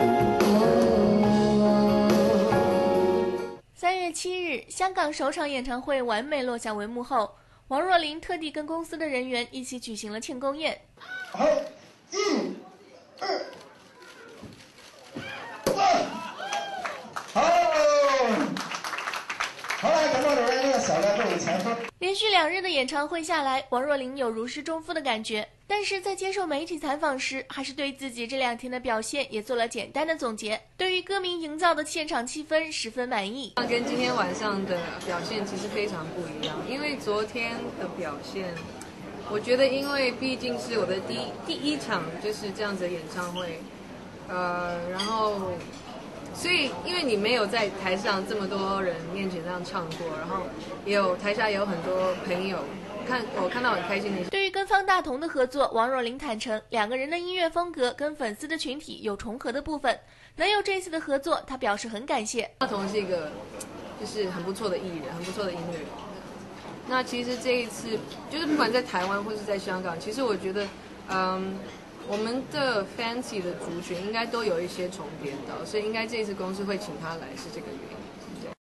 3月7日，香港首场演唱会完美落下帷幕后，王若琳特地跟公司的人员一起举行了庆功宴。 好，1、2、3，好来，感冒的人那个小的位前方。 连续2日的演唱会下来，王若琳有如释重负的感觉，但是在接受媒体采访时，还是对自己这2天的表现也做了简单的总结。对于歌迷营造的现场气氛十分满意。 跟今天晚上的表现其实非常不一样，因为昨天的表现，我觉得因为毕竟是我的第一场就是这样子的演唱会，然后。所以，因为你没有在台上这么多人面前这样唱过，然后台下也有很多朋友，我看到很开心的。 对于跟方大同的合作，王若琳坦诚，2个人的音乐风格跟粉丝的群体有重合的部分，能有这次的合作，他表示很感谢。 大同是一个就是很不错的艺人，很不错的音乐人。那其实这一次，就是不管在台湾或是在香港，其实我觉得，我们的 fancy 的族群应该都有一些重叠的，所以应该这一次公司会请他来是这个原因。